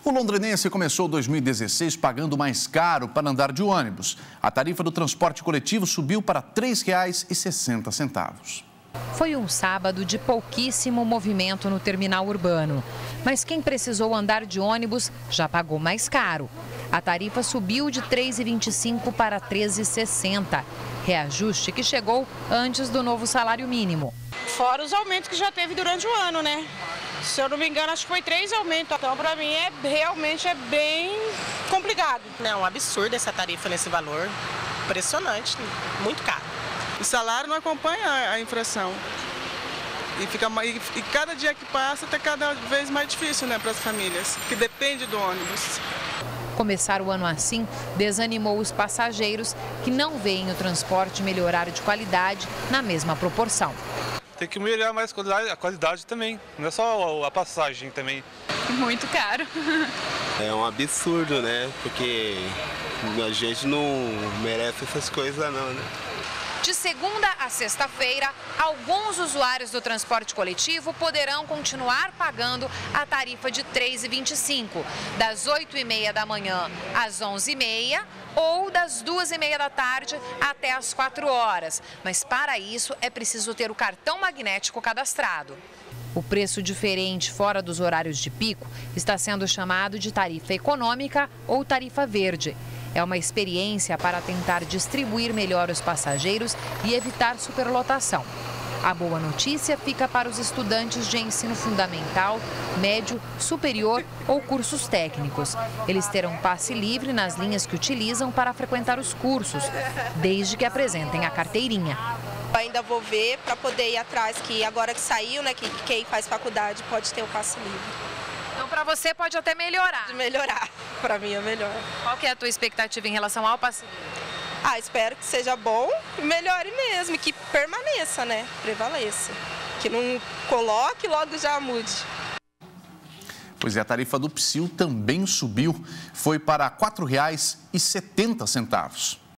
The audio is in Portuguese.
O londrinense começou 2016 pagando mais caro para andar de ônibus. A tarifa do transporte coletivo subiu para R$ 3,60. Foi um sábado de pouquíssimo movimento no terminal urbano. Mas quem precisou andar de ônibus já pagou mais caro. A tarifa subiu de R$ 3,25 para R$ 13,60. Reajuste que chegou antes do novo salário mínimo. Fora os aumentos que já teve durante o ano, né? Se eu não me engano, acho que foi 3 aumentos. Então, para mim, realmente é bem complicado. É um absurdo essa tarifa nesse valor. Impressionante, muito caro. O salário não acompanha a inflação. E cada dia que passa está cada vez mais difícil, né, para as famílias, que depende do ônibus. Começar o ano assim desanimou os passageiros que não veem o transporte melhorar de qualidade na mesma proporção. Tem que melhorar mais a qualidade também, não é só a passagem também. Muito caro. É um absurdo, né? Porque a gente não merece essas coisas não, né? De segunda a sexta-feira, alguns usuários do transporte coletivo poderão continuar pagando a tarifa de R$ 3,25, das 8h30 da manhã às 11h30 ou das 2h30 da tarde até às 4h. Mas para isso é preciso ter o cartão magnético cadastrado. O preço diferente fora dos horários de pico está sendo chamado de tarifa econômica ou tarifa verde. É uma experiência para tentar distribuir melhor os passageiros e evitar superlotação. A boa notícia fica para os estudantes de ensino fundamental, médio, superior ou cursos técnicos. Eles terão passe livre nas linhas que utilizam para frequentar os cursos, desde que apresentem a carteirinha. Ainda vou ver para poder ir atrás, que agora que saiu, né, que quem faz faculdade pode ter o passe livre. Então, para você pode até melhorar. Melhorar, para mim é melhor. Qual que é a tua expectativa em relação ao passe livre? Espero que seja bom e melhore mesmo, que permaneça, né, prevaleça. Que não coloque e logo já mude. Pois é, a tarifa do PSIL também subiu, foi para R$ 4,70.